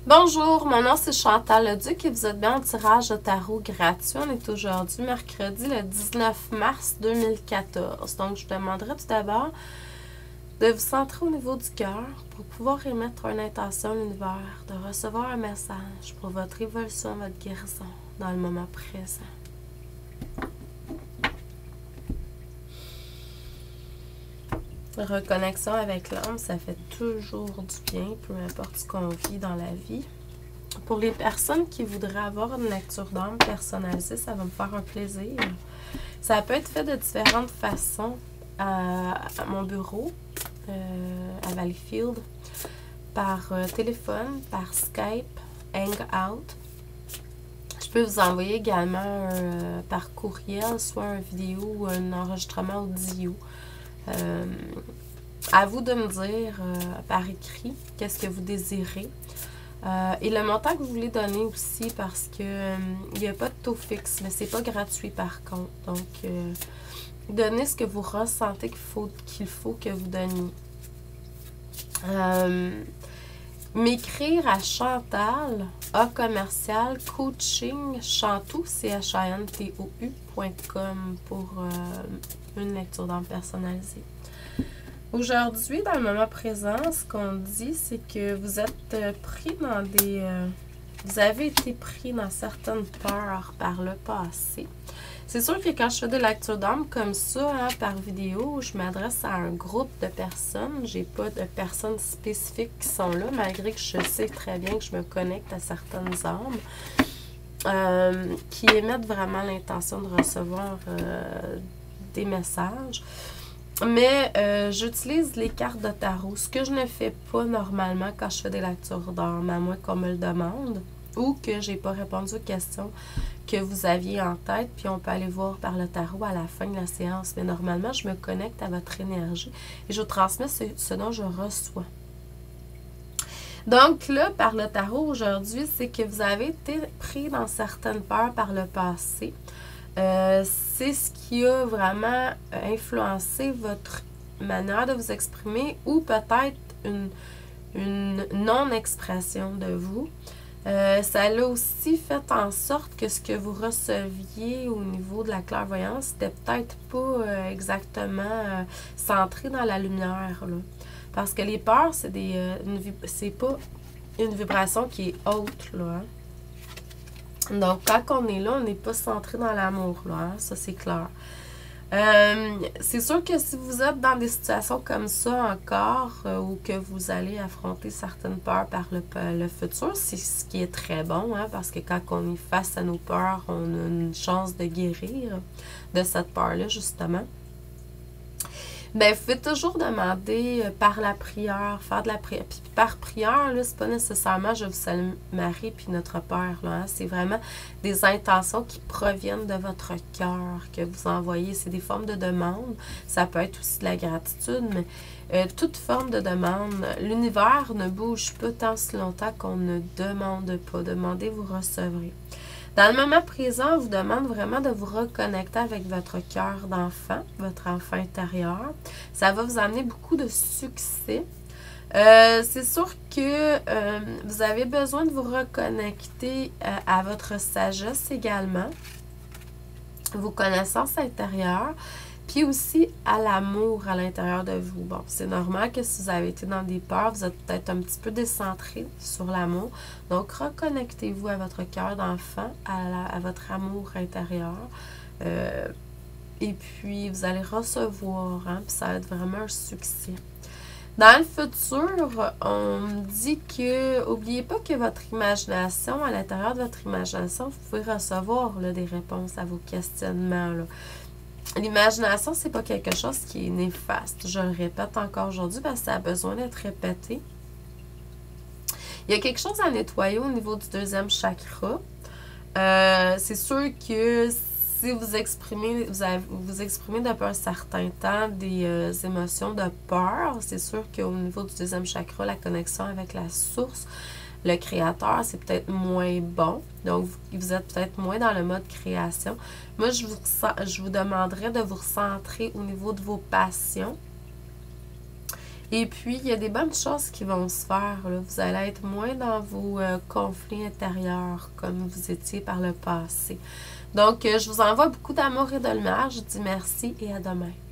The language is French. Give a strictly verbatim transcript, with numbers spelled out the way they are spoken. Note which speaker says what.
Speaker 1: Bonjour, mon nom c'est Chantal Leduc et vous êtes bien en tirage de tarot gratuit. On est aujourd'hui mercredi le dix-neuf mars deux mille quatorze. Donc je vous demanderai tout d'abord de vous centrer au niveau du cœur pour pouvoir émettre une intention à l'univers, de recevoir un message pour votre évolution, votre guérison dans le moment présent. Reconnexion avec l'âme, ça fait toujours du bien, peu importe ce qu'on vit dans la vie. Pour les personnes qui voudraient avoir une lecture d'âme personnalisée, ça va me faire un plaisir. Ça peut être fait de différentes façons à, à mon bureau, euh, à Valleyfield, par euh, téléphone, par Skype, Hangout. Je peux vous envoyer également euh, par courriel, soit une vidéo ou un enregistrement audio. Euh, à vous de me dire euh, par écrit qu'est-ce que vous désirez. Euh, et le montant que vous voulez donner aussi, parce que euh, il n'y a pas de taux fixe, mais c'est pas gratuit par contre. Donc, euh, donnez ce que vous ressentez qu'il faut, qu'il faut que vous donniez. Euh, M'écrire à Chantal, A commercial, coaching, chantou, C H A N T O U point com pour euh, une lecture d'âme personnalisée. Aujourd'hui, dans le moment présent, ce qu'on dit, c'est que vous êtes pris dans des... Euh, vous avez été pris dans certaines peurs par le passé. C'est sûr que quand je fais des lectures d'âme comme ça, hein, par vidéo, je m'adresse à un groupe de personnes. J'ai pas de personnes spécifiques qui sont là, malgré que je sais très bien que je me connecte à certaines âmes euh, qui émettent vraiment l'intention de recevoir euh, des messages. Mais euh, j'utilise les cartes de tarot, ce que je ne fais pas normalement quand je fais des lectures d'âme, à moins qu'on me le demande ou que j'ai pas répondu aux questions que vous aviez en tête, puis on peut aller voir par le tarot à la fin de la séance. Mais normalement, je me connecte à votre énergie et je vous transmets ce, ce dont je reçois. Donc là, par le tarot aujourd'hui, c'est que vous avez été pris dans certaines peurs par le passé. Euh, c'est ce qui a vraiment influencé votre manière de vous exprimer ou peut-être une, une non-expression de vous. Euh, ça l'a aussi fait en sorte que ce que vous receviez au niveau de la clairvoyance, c'était peut-être pas euh, exactement euh, centré dans la lumière, là. Parce que les peurs, c'est des euh, c'est pas une vibration qui est haute, là, hein. Donc, quand on est là, on n'est pas centré dans l'amour, là, hein? Ça, c'est clair. Euh, c'est sûr que si vous êtes dans des situations comme ça encore, euh, ou que vous allez affronter certaines peurs par le, le futur, c'est ce qui est très bon, hein, parce que quand on est face à nos peurs, on a une chance de guérir de cette peur-là, justement. Bien, vous pouvez toujours demander euh, par la prière, faire de la prière. Puis par prière, là, c'est pas nécessairement je vous salue Marie puis notre Père, là, hein. C'est vraiment des intentions qui proviennent de votre cœur que vous envoyez. C'est des formes de demande. Ça peut être aussi de la gratitude, mais euh, toute forme de demande. L'univers ne bouge pas tant si longtemps qu'on ne demande pas. Demandez, vous recevrez. Dans le moment présent, on vous demande vraiment de vous reconnecter avec votre cœur d'enfant, votre enfant intérieur. Ça va vous amener beaucoup de succès. Euh, c'est sûr que euh, vous avez besoin de vous reconnecter euh, à votre sagesse également, vos connaissances intérieures, puis aussi à l'amour à l'intérieur de vous. Bon, c'est normal que si vous avez été dans des peurs, vous êtes peut-être un petit peu décentré sur l'amour. Donc, reconnectez-vous à votre cœur d'enfant, à, la, à votre amour intérieur. Euh, et puis, vous allez recevoir, hein, puis ça va être vraiment un succès. Dans le futur, on me dit que, n'oubliez pas que votre imagination, à l'intérieur de votre imagination, vous pouvez recevoir là, des réponses à vos questionnements, là. L'imagination, c'est pas quelque chose qui est néfaste. Je le répète encore aujourd'hui parce que ça a besoin d'être répété. Il y a quelque chose à nettoyer au niveau du deuxième chakra. Euh, c'est sûr que si vous exprimez, vous, avez, vous exprimez depuis un certain temps des euh, émotions de peur, c'est sûr qu'au niveau du deuxième chakra, la connexion avec la source, le créateur, c'est peut-être moins bon. Donc, vous êtes peut-être moins dans le mode création. Moi, je vous, je vous demanderais de vous recentrer au niveau de vos passions. Et puis, il y a des bonnes choses qui vont se faire. Là. Vous allez être moins dans vos euh, conflits intérieurs comme vous étiez par le passé. Donc, euh, je vous envoie beaucoup d'amour et de lumière. Je vous dis merci et à demain.